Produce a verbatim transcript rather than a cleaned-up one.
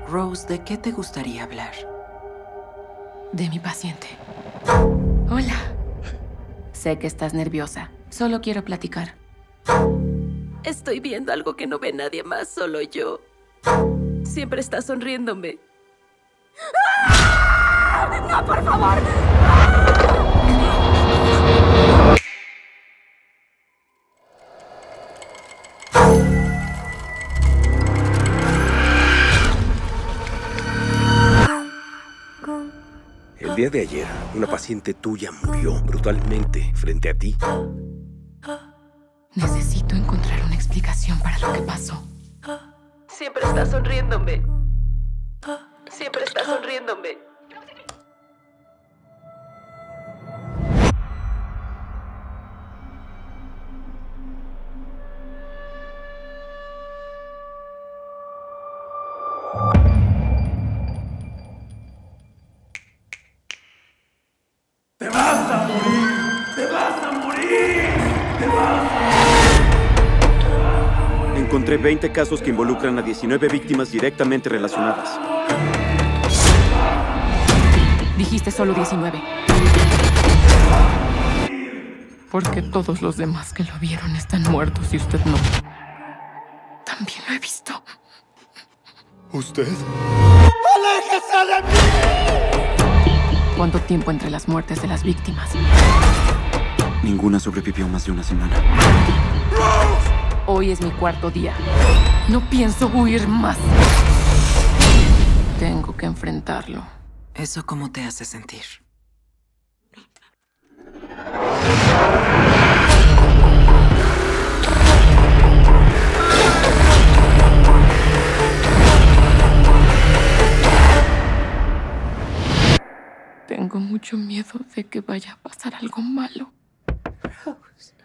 Rose, ¿de qué te gustaría hablar? De mi paciente. Hola. Sé que estás nerviosa. Solo quiero platicar. Estoy viendo algo que no ve nadie más, solo yo. Siempre está sonriéndome. ¡Ah! ¡No, por favor! El día de ayer, una paciente tuya murió brutalmente frente a ti. Necesito encontrar una explicación para lo que pasó. Siempre está sonriéndome. Siempre está sonriéndome. ¡Te vas a morir! ¡Te vas a morir! ¡Te vas a morir! Encontré veinte casos que involucran a diecinueve víctimas directamente relacionadas. Dijiste solo diecinueve. Porque todos los demás que lo vieron están muertos y usted no. También lo he visto. ¿Usted? ¡Aléjese de mí! ¿Cuánto tiempo entre las muertes de las víctimas? Ninguna sobrevivió más de una semana. Hoy es mi cuarto día. No pienso huir más. Tengo que enfrentarlo. ¿Eso cómo te hace sentir? Tengo mucho miedo de que vaya a pasar algo malo. Rose.